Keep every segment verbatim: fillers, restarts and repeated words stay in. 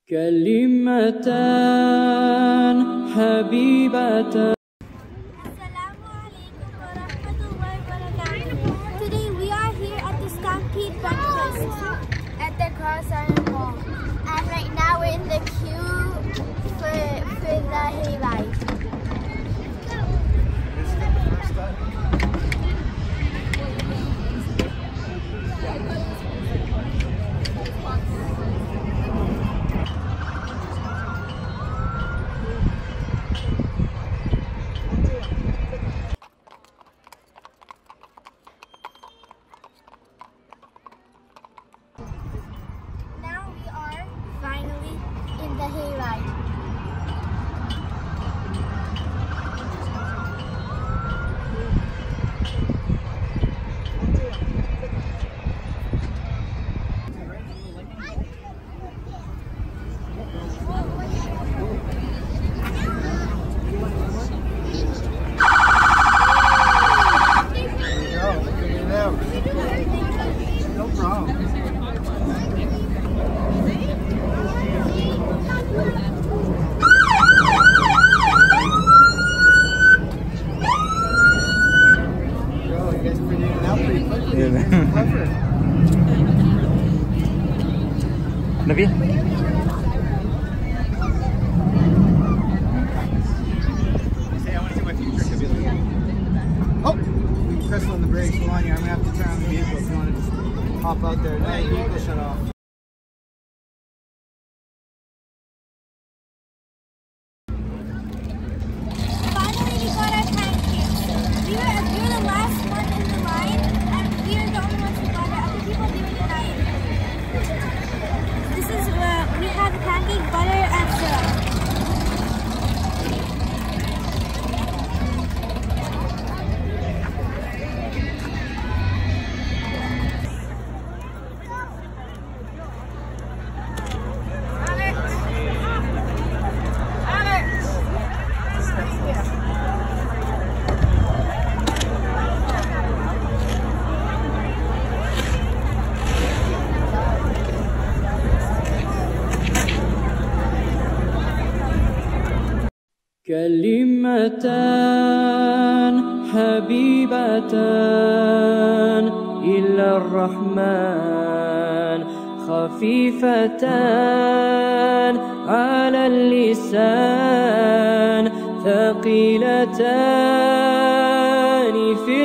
كلمتان حبيبتان. Assalamu alaikum wa rahmatullahi wa barakatuh. Today we are here at the Stampede breakfast at the Cross Island Mall. And right now we're in the queue for, for the hayride. Now we are finally in the hayride. No problem. Nabil. Oh, press on the brakes. Hold on here. I'm gonna have to turn on the vehicle if you want to just hop out there. No, your vehicle shut off. Finally we got our pancakes. We were, we were the last one in the line and we are the only ones who got it. Other people didn't get it. This is uh, we had pancake, butter, and syrup. كلمتان حبيبتان إلى الرحمن خفيفتان على اللسان ثقيلتان في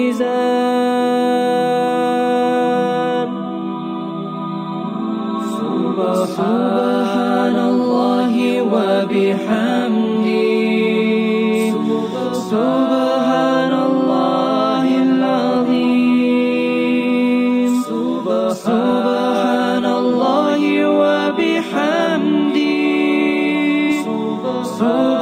الميزان. سبحان الله وبحمده سبحان الله العظيم سبحان الله وبحمده